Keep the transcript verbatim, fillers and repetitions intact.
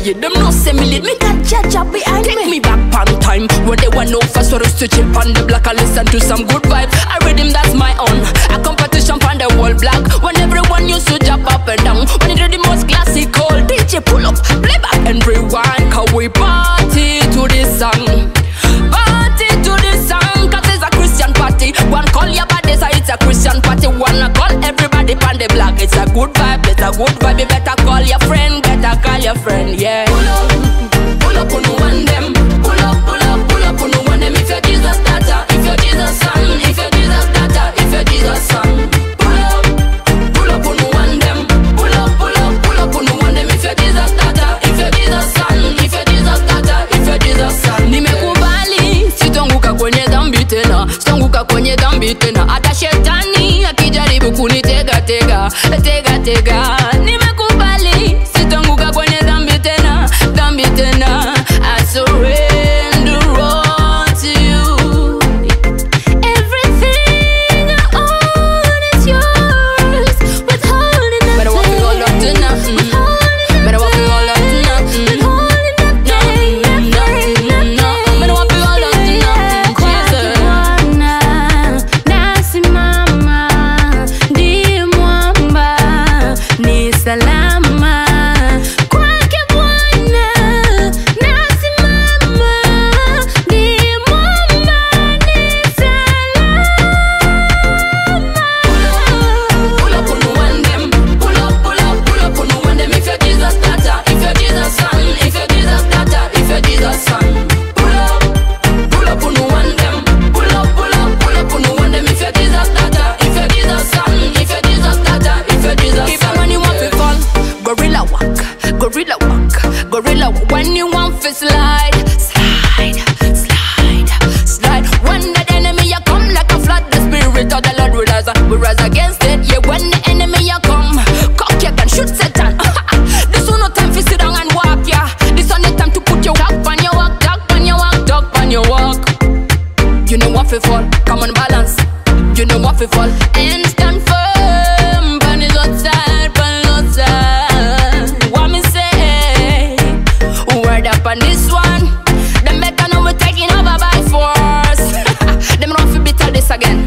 yeah, them no say me lit. Me got Jaja behind me. Take me back on time when they want no fast for us to chill on the block and listen to some good vibes. I rhythm that's my own. A competition on the whole block when everyone used to jump up and down. When it the most classical, D J pull up, play back and rewind. Cause we party to this song. Party to this song, cause it's a Christian party. One call your body, so it's a Christian party. One call everybody on the block. It's a good vibe, it's a good vibe. You better call your friend, better call your friend, yeah. Pull up, pull up on one them. Pull up, pull up, pull up on one them. If you're Jesus daughter, if you're Jesus son, if you're Jesus daughter, if you're Jesus son. Pull up, pull up on one them. Pull up, pull up, pull up on one them. If you're Jesus daughter, if you're Jesus son, if you're Jesus daughter, if you're Jesus son. Nimekubali, sitonguka kwenye dhambi tena, sitonguka kwenye dhambi tena. Hata shetani akijaribu kunitega tega, tega tega. Nimekubali, sitonguka kwenye dhambi tena, dhambi tena. I surrender all to you. Everything I own is yours. Withholding nothing. Better walk it all up to nothing. Better walk it all up to nothing. Withholding nothing. Nothing, nothing. Better walk it all up to nothing. Jesus. Nasi mama, ndiye mwamba, ni salama. Kwake Bwana, nasi mama, ndiye mwamba, ni salama. Pull up on one them. Pull up, pull up, pull up on one them. If you're Jesus daughter, if you're Jesus son, if you're Jesus daughter, if you're Jesus son. Pull up, pull up on one them. Pull up, pull up, pull up on one them. If you're Jesus daughter, if you're Jesus son, if you're Jesus daughter, if you're Jesus son. Even when you want to fall, gorilla walk, gorilla walk, gorilla walk. When you want to slide, slide, slide, slide. When the enemy a come like a flood, the spirit of the Lord will rise, will rise against it. Yeah, when the enemy a come, cock your gun, shoot Satan. This one no time for sit down and walk, yeah. This one the time to put your talk on your walk, talk on your walk, talk on your walk. You know what fi fall, come on balance. You know what fi fall, and stand firm. Pan is outside, pan is outside. What me say? Word up on this one. Them better know we taking over by force. Them don't fi bitter this again.